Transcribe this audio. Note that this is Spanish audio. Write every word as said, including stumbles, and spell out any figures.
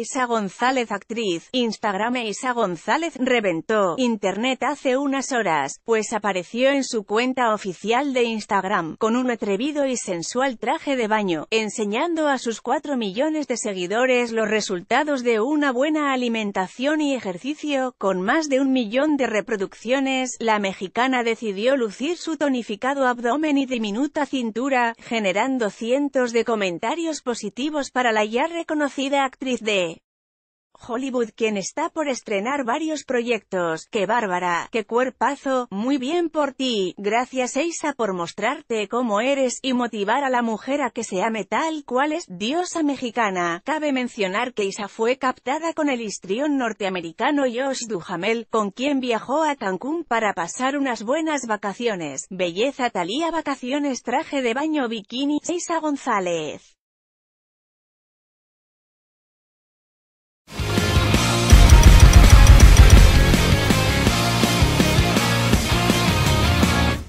Isa González, actriz. Instagram. Isa González reventó internet hace unas horas, pues apareció en su cuenta oficial de Instagram, con un atrevido y sensual traje de baño, enseñando a sus cuatro millones de seguidores los resultados de una buena alimentación y ejercicio. Con más de un millón de reproducciones, la mexicana decidió lucir su tonificado abdomen y diminuta cintura, generando cientos de comentarios positivos para la ya reconocida actriz de Hollywood, quien está por estrenar varios proyectos. ¡Qué bárbara! ¡Qué cuerpazo! Muy bien por ti. Gracias, Isa, por mostrarte cómo eres y motivar a la mujer a que se ame tal cual es. Diosa mexicana. Cabe mencionar que Isa fue captada con el histrión norteamericano Josh Duhamel, con quien viajó a Cancún para pasar unas buenas vacaciones. Belleza. Thalía, vacaciones, traje de baño, bikini. Isa González.